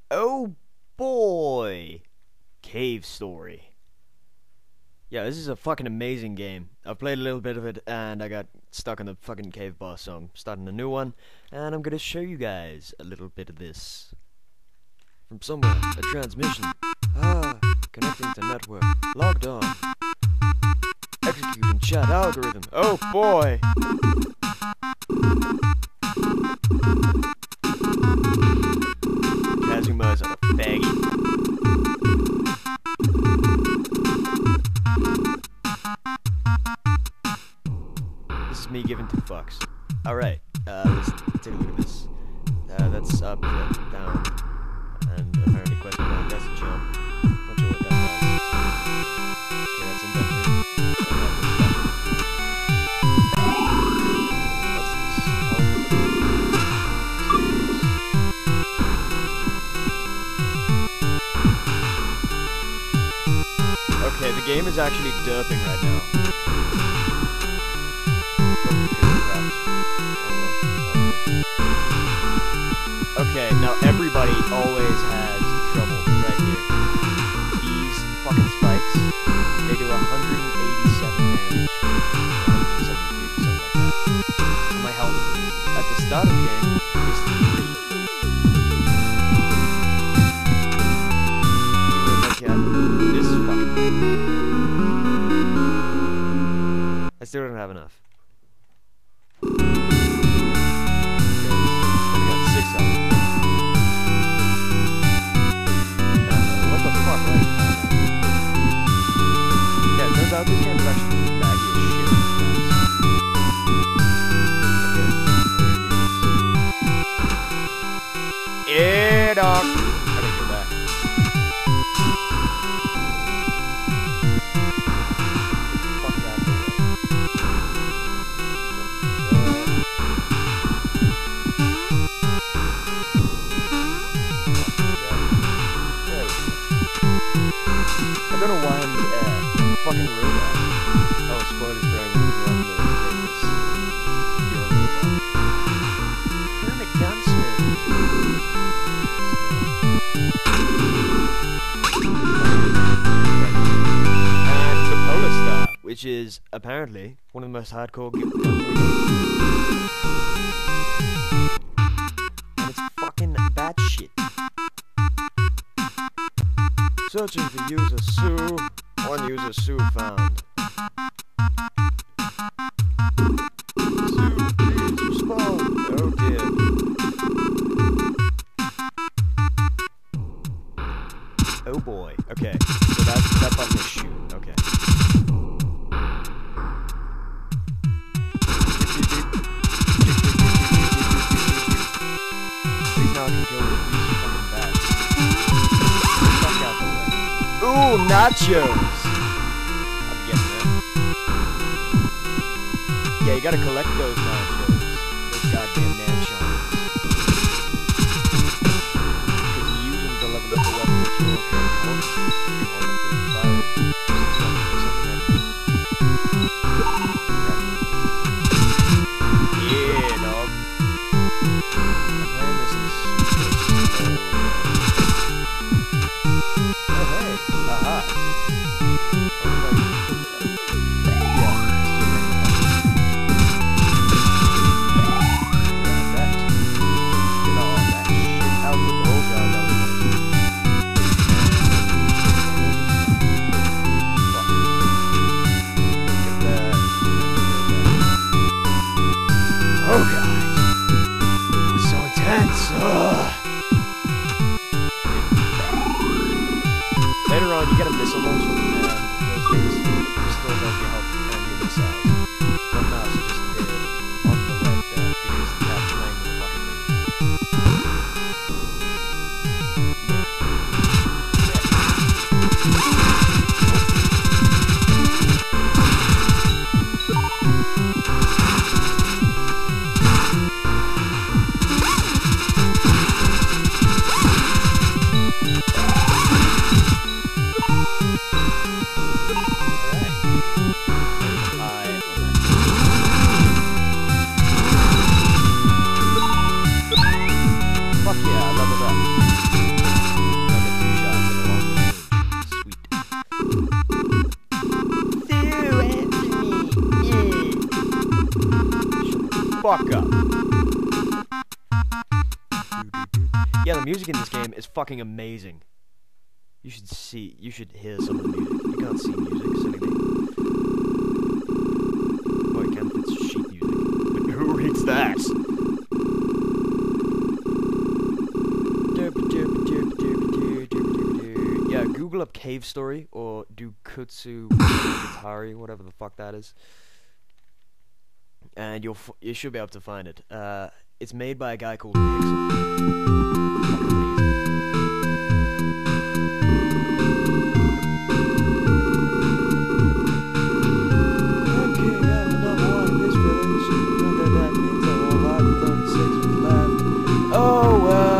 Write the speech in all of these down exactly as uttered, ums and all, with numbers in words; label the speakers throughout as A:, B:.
A: Oh boy! Cave Story. Yeah, this is a fucking amazing game. I've played a little bit of it and I got stuck on the fucking cave boss, so I'm starting a new one and I'm gonna show you guys a little bit of this. From somewhere, a transmission. Ah, connecting to network. Logged on. Executing chat algorithm. Oh boy! Kazuma's a faggot. This is me giving two fucks. Alright, uh, let's take a look at this. Uh, that's up, uh, down, and apparently question mark, that's a jump. Not sure what that does. Okay, that's inventory. Okay, the game is actually derping right now. Okay, now everybody always has trouble right here. These fucking spikes, they do one hundred eighty-seven damage. one hundred seventy-two, something like that. And my health at the start of the game is three. This fucking thing. I still don't have enough. Out this game is actually laggy as shit. Okay. Yeah, dog. I didn't get that. Fuck out of the way. I don't know why I'm uh, fucking robot. Oh, spoilers for anyone who hasn't played this. You're a robot. I'm a gunsmith. And the Polar Star, which is apparently one of the most hardcore games. And it's fucking bad shit. Searching for user Sue. One user Sue found. Sue, please respond. Oh dear. Oh boy. Okay. So that that button is shoot. Okay. Please now I can kill these fucking bats. Fuck out the way. Ooh, nachos! Yeah, you gotta collect those nachos. Those goddamn nachos. Because you use them to level up the weapon that you will carry on. You can hold up to five, six weapons or something like that. Yeah, dog. I'm playing this in super slow. Oh, hey. Aha. Oh god, it's so intense. Ugh. Later on, you get a missile launcher, and those things restore both your health and your missiles. But now it's just dead on the red uh, because the cat's playing with the fucking thing. Fuck yeah, I leveled up. Yeah, the music in this game is fucking amazing. You should see, you should hear some of the music. You can't see music, silly me. Oh, you can if it's sheet music. But who reads that? Yeah, Google up Cave Story or do Kutsu Gitari, whatever the fuck that is, and you'll f you should be able to find it. Uh, it's made by a guy called Pixel. Fucking amazing. Okay, I'm number one in this village. Not that that means I'm all out. thirty-six was left. Oh well.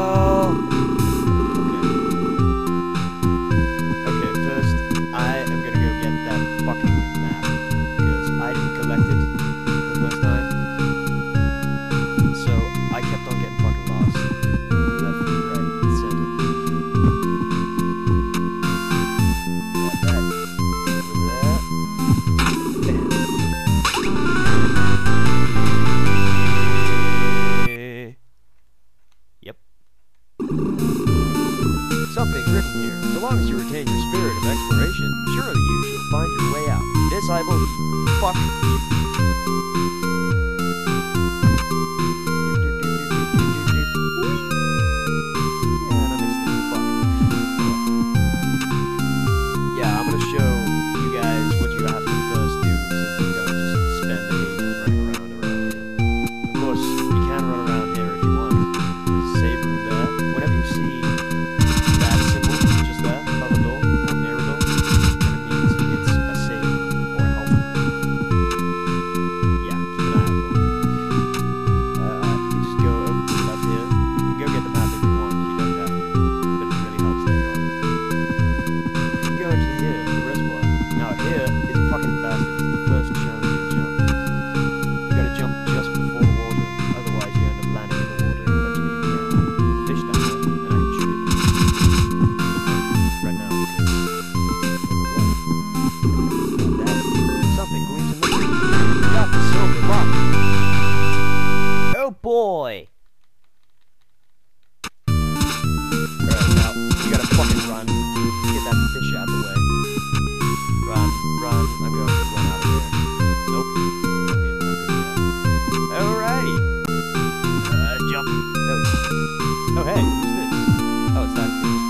A: Something's written here. So long as you retain your spirit of exploration, surely you shall find your way out. This I believe. Fuck you. Yeah, I missed it. Fuck. Yeah, I'm gonna show you guys what you have to first do, since you don't just spend ages running around around here. Of course, you can run around here if you want. There's a save room there. Whenever you see boy. Alright, now, you gotta fucking run. Get that fish out of the way. Run, run. I'm going to run out of here. Nope. Okay, not good yet. Alrighty. Uh, jump. Oh. Oh, hey, who's this? Oh, it's that fish.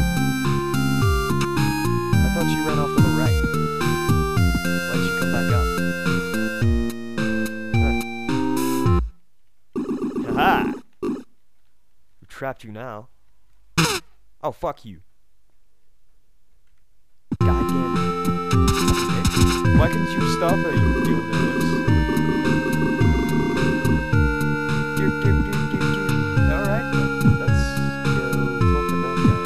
A: I thought she ran off to the right. Why'd she come back up? Ha! We trapped you now. Oh, fuck you. Goddamn. Why couldn't you stop her, you dildos? Alright, let's go talk to that guy.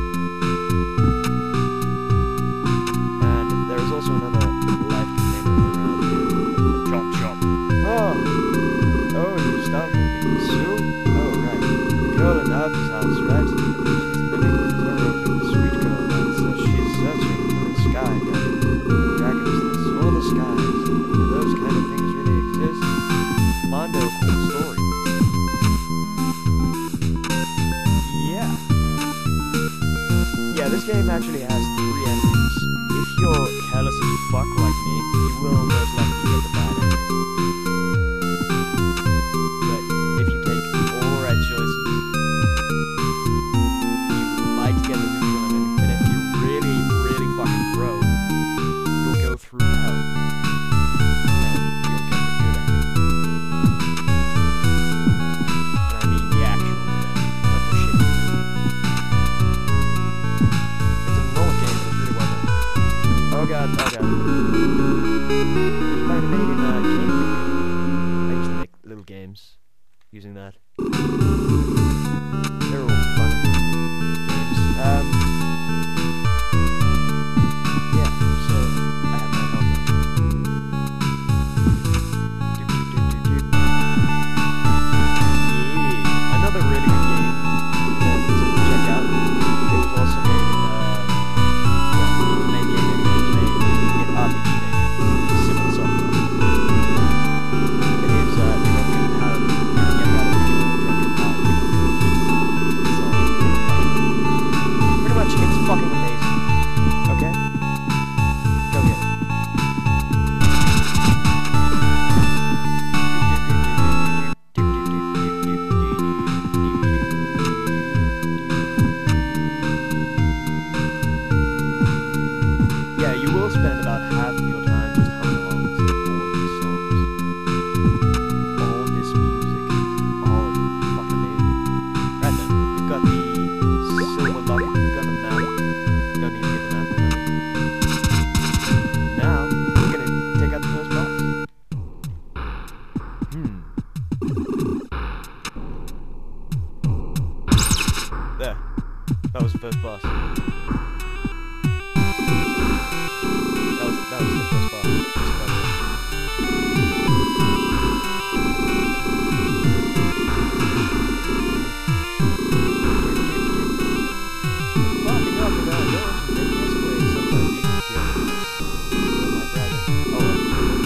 A: And there's also another life container around here. Chomp chomp. Oh! Oh, you startled me. Sue? Oh, right. The girl in Alpha's house, right? She's living with Zoro, the sweet girl that says she's searching for a sky god. The dragons that soar the skies. Do those kind of things really exist? Mondo, cool story. Yeah. Yeah, this game actually has three endings. If you're careless as fuck like me, you will most likely get the bad ending. Oh god, oh god. It's made in uh, There. That was the first boss. That was, that was the first boss. Just by the way. Fucking up and down doors and making us wait. Sometimes you can kill us. Kill my brother. Oh well.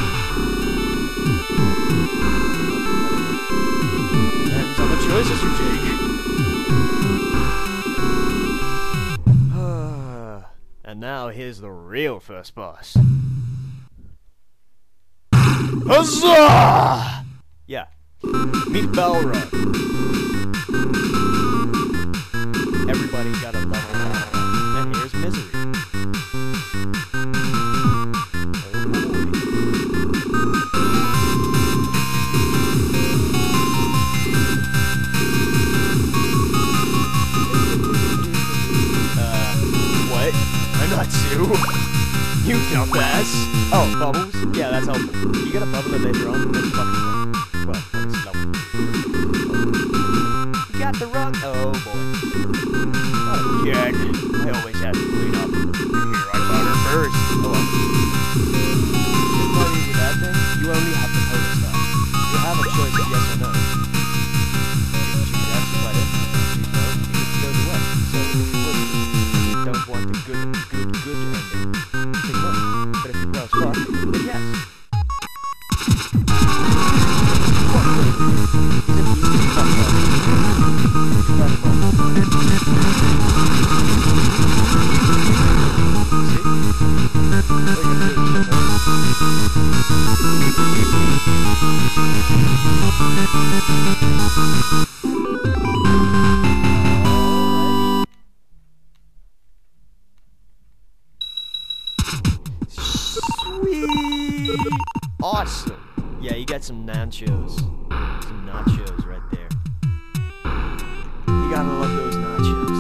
A: Depends on the choices you take. And now here's the real first boss. Huzzah! Yeah. Meet Balrog. Everybody got a level up. And here's Misery. You, you dumbass. Oh, bubbles? Yeah, that's helpful. You get a bubble and later on, then fucking run. Well, when it's slow. You got the rug? Oh, boy. Not again. I always have to clean up. Here, I found her first. Oh, well. Here's probably with that thing, you only have to hold it stuff. You have a choice of yes or no. If you choose yes, you let it. If you choose no, it goes away. So, if you don't want the good, good, good ending, pick no. But if you press fuck, then yes. Awesome! Yeah, you got some nachos. Some nachos right there. You gotta love those nachos.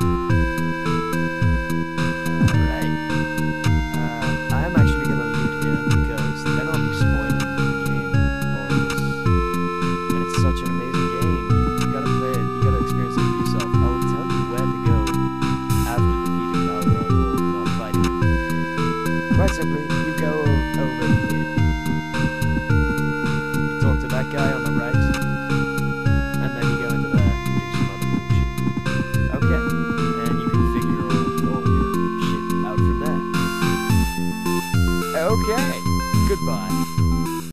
A: Alright. Uh, I'm actually gonna leave here because then I'll be spoiling the game for this. And it's such an amazing game. You gotta play it, you gotta experience it for yourself. I will tell you where to go after defeating Balrog or not fighting him. Quite simply, you go over here. Talk to that guy on the right, and then you go into there and do some other bullshit. Okay, and you can figure all, all your shit out from there. Okay, goodbye.